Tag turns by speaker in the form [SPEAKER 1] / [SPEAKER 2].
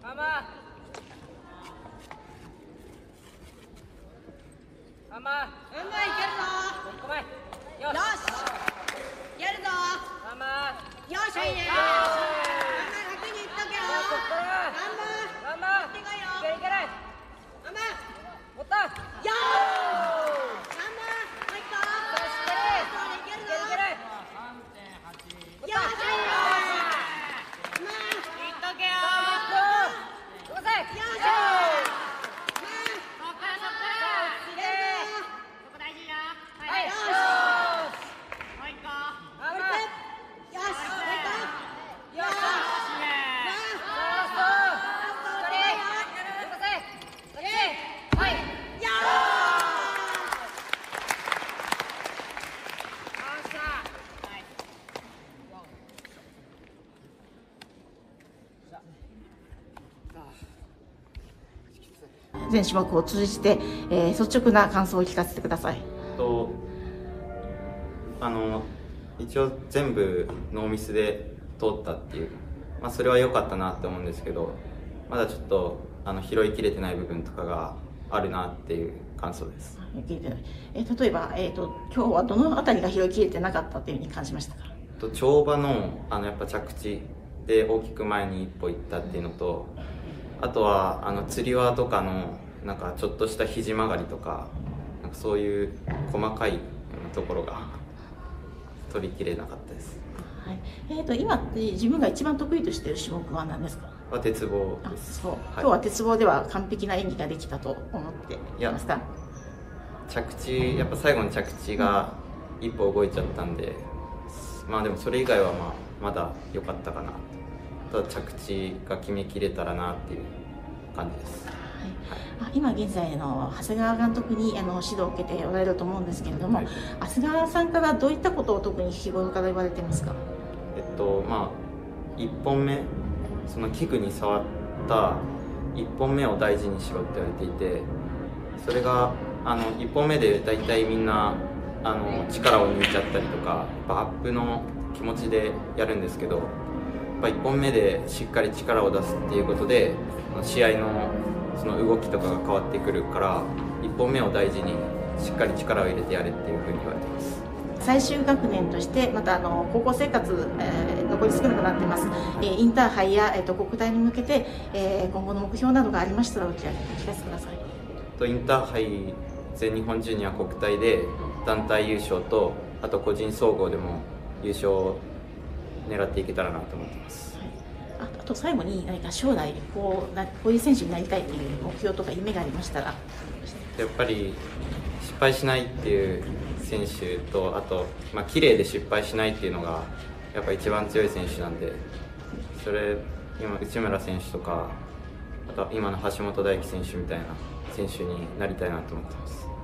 [SPEAKER 1] 全種目を通じて、率直な感想を聞かせてください。
[SPEAKER 2] 一応全部ノーミスで通ったっていう、それは良かったなって思うんですけど、まだちょっと拾いきれてない部分とかがあるなっていう感想です。
[SPEAKER 1] 例えば、今日はどのあたりが拾いきれてなかったというふうに感じましたか？
[SPEAKER 2] 跳馬のやっぱ着地で大きく前に一歩行ったっていうのと、あとはつり輪とかのなんかちょっとした肘曲がりとか、なんかそういう細かいところが取りきれなかったです。
[SPEAKER 1] はい、今って自分が一番得意としている種目は何ですか？
[SPEAKER 2] 鉄棒です。
[SPEAKER 1] 今日は鉄棒では完璧な演技ができたと思っていますか？
[SPEAKER 2] 着地、やっぱ最後の着地が一歩動いちゃったんで、でもそれ以外はまだ良かったかな。ただ着地が決めきれたらなっていう感じです。
[SPEAKER 1] 今現在の長谷川監督に指導を受けておられると思うんですけれども、長谷川さんからどういったことを特に日頃から言われていますか
[SPEAKER 2] ？1本目、その器具に触った1本目を大事にしろって言われていて、それが1本目で大体みんな力を抜いちゃったりとか、アップの気持ちでやるんですけど、1本目でしっかり力を出すっていうことで試合のその動きとかが変わってくるから、1本目を大事にしっかり力を入れてやれっていうふうに言われています。
[SPEAKER 1] 最終学年としてまた高校生活、残り少なくなっています。インターハイや、国体に向けて、今後の目標などがありましたらお聞かせください。
[SPEAKER 2] インターハイ、全日本ジュニア国体で団体優勝と、あと個人総合でも優勝を狙っていけたらなと思っています。
[SPEAKER 1] あと最後に何か将来こういう選手になりたいという目標とか夢がありましたら。
[SPEAKER 2] やっぱり失敗しないっていう選手と、あと綺麗で失敗しないっていうのがやっぱ一番強い選手なんで、それ今内村選手とか、あと今の橋本大輝選手みたいな選手になりたいなと思ってます。